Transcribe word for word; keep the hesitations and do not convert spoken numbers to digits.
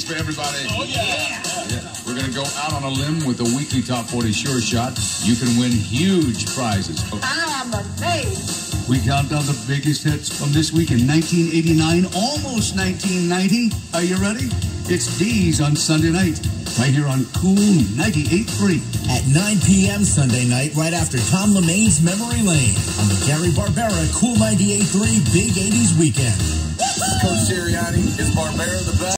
for everybody. Oh, yeah. Yeah. We're going to go out on a limb with the weekly Top forty Sure Shot. You can win huge prizes. I'm amazed. We count down the biggest hits from this week in nineteen eighty-nine, almost nineteen ninety. Are you ready? It's D's on Sunday night, right here on Cool ninety-eight point three. At nine p.m. Sunday night, right after Tom LeMain's Memory Lane on the Gary Barbera Cool ninety-eight point three Big eighties Weekend. Coach Sirianni, is Barbera the best?